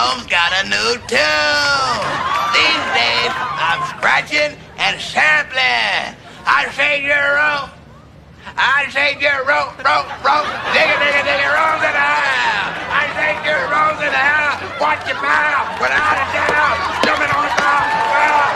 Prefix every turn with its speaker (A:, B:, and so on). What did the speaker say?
A: Jerome's got a new tune. These days, I'm scratching and sampling. I say Jerome. I say Jerome, digga, Jerome's in the house. I say Jerome's in the house. Watch your mouth, without a doubt. Jumping on the ground.